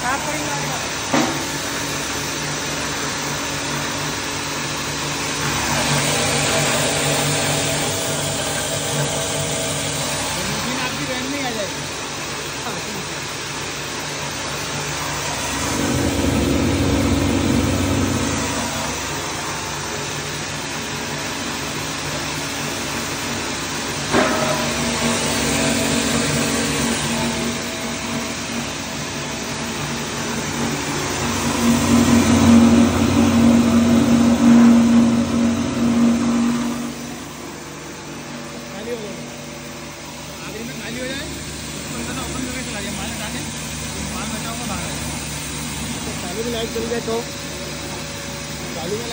आपकी वैन में आ जाएगी। आखिरी में खाली हो जाए उसको अंदर ओपन करके चला जाए, माल हटा के माल बचा होगा बाहर आए। चालू में लाइट जल जाए तो चालू में